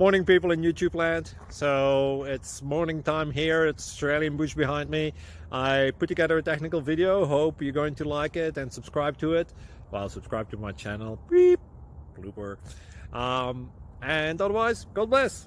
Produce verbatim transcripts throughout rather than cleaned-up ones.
Morning, people in YouTube land. So it's morning time here. It's Australian bush behind me. I put together a technical video. Hope you're going to like it and subscribe to it. Well, subscribe to my channel. Beep. Blooper. Um, and otherwise, God bless.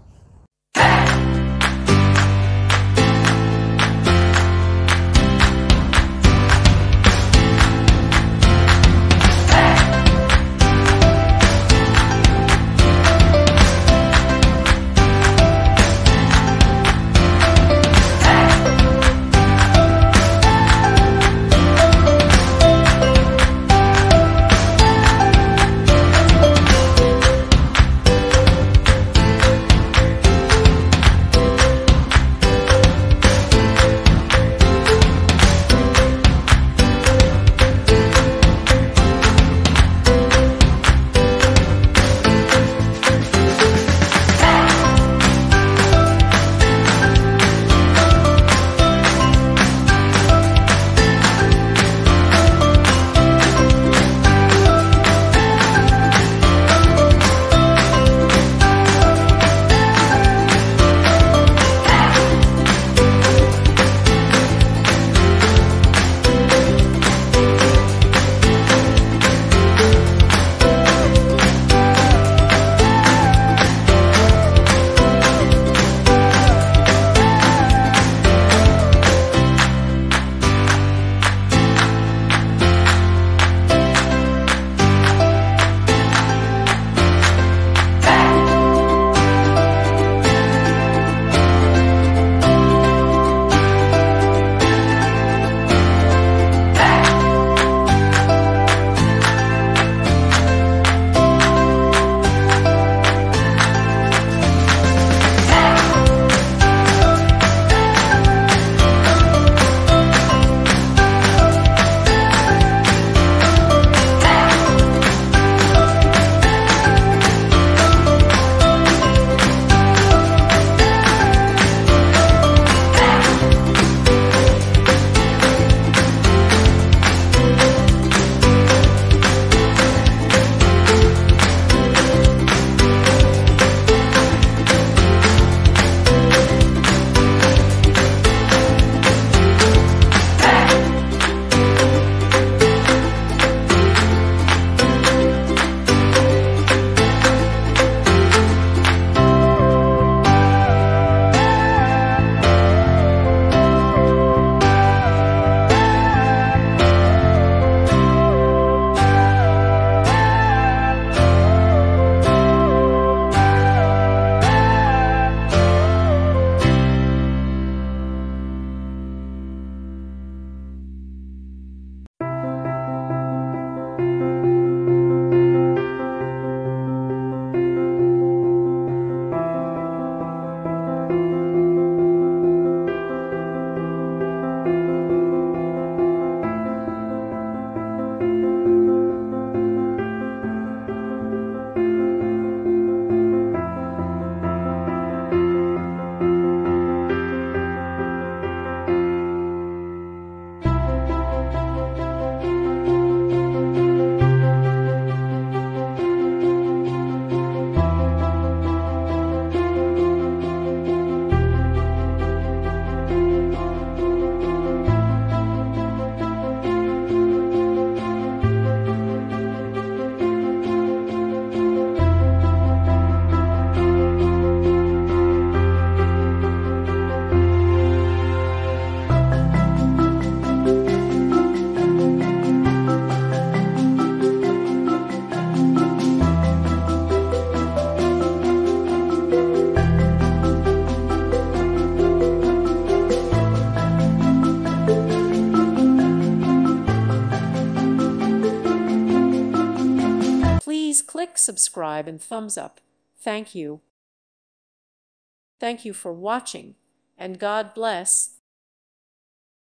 Please click subscribe and thumbs up. Thank you. Thank you for watching, and God bless.